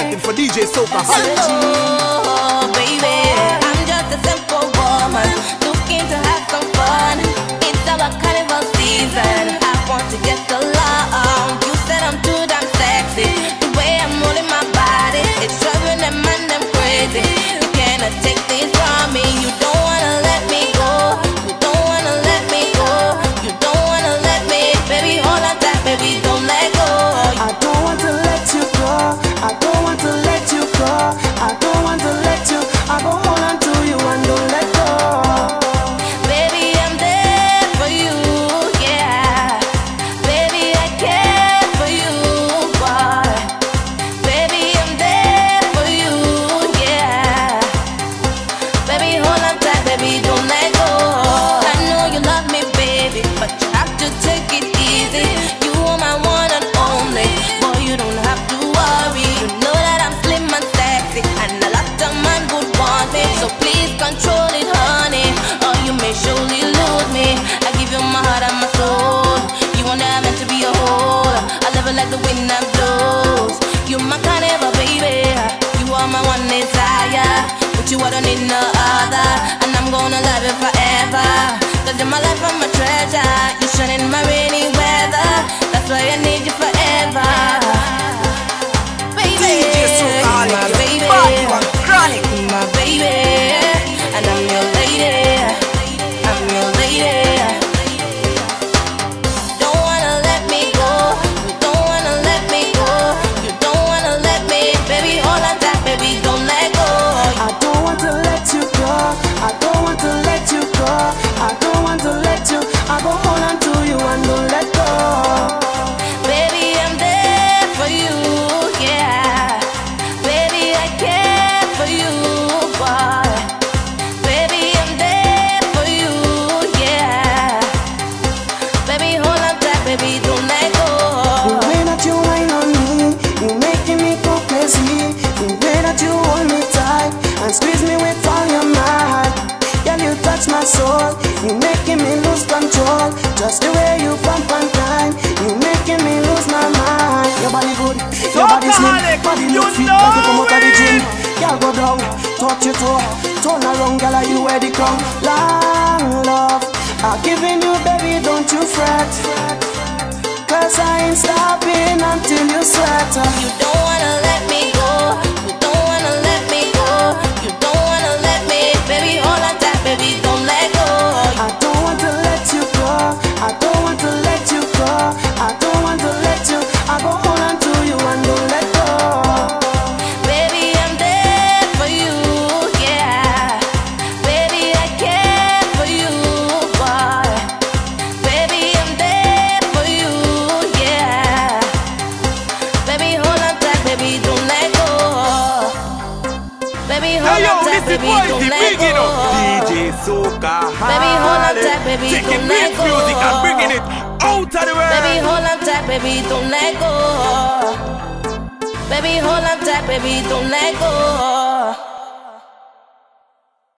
Waiting for DJ Soca. Oh, baby, I'm just a simple woman looking to have some fun. It's our carnival season. I want to get along. You said I'm too damn sexy. The way I'm moving my body, it's driving them and them crazy. You cannot take this from me. You don't wanna let me go. You don't wanna let me go. You don't wanna let me. Baby, hold on tight, baby, don't let go. I don't want to let you go. I don't want to let you go. I don't want to let you. I go hold on to you and don't let go. Baby, I'm there for you, yeah. Baby, I care for you, boy. Baby, I'm there for you, yeah. Baby, hold on tight, baby, don't let go. I know you love me, baby, but you have to take it easy. You are my one and only, boy, you don't have to worry. You know that I'm slim and sexy, and a lot of men would want me. So please control it, honey, or you may surely lose me. I give you my heart and my soul. You are never meant to be a whole. I love it like the wind that blows. You're my carnival, baby. You are my one desire. But you, I don't need no other, and I'm gonna love you forever. Cause you're my life and my treasure. You shine in my rainy weather. That's why I need you forever. Baby, DJ Soca, my baby, Chronic. my baby, and I'm your lady. I'm your lady. Don't wanna let me go. You don't wanna let me go. You don't wanna let me. Baby, hold on tight, baby, don't let go. I don't want to let you go. I don't want to let you go. I don't want to let you. I go hold on to you and don't let go. Baby, I'm there for you, yeah. Baby, I care for you, boy. Baby, I'm there for you, yeah. Baby, hold on tight, baby, don't let go. The way that you whine on me, you making me go crazy. The way that you hold me tight and squeeze me with all your might. Girl, you touch my soul, you making me lose control. Just the way you pump and grind, you making me lose my mind. Your body good, your body slim, body look fit like you come out of the gym. Girl, go down, touch your toe, turn around, girl, are you wear the crown? Long love, I'm giving you, baby, don't you fret. Cause I ain't stopping until you sweat. You don't wanna let me go. You don't wanna let me go. You don't wanna let me. Baby, hold on tight, baby, don't let go. I don't want to let you go. I don't want to let you go. I don't want to let you. I go hold on to you and don't let go. Baby, I'm there for you, yeah. Baby, I care for you, boy. Baby, I'm there for you, yeah. Baby, hold on tight, baby, don't let go. Baby, hold on tight, baby, don't let go. DJ Soca. Baby, hold on tight, baby, Taking don't let beat go. music and bringing it out of the world. Baby, hold on tight, baby, don't let go. Baby, hold on tight, baby, don't let go.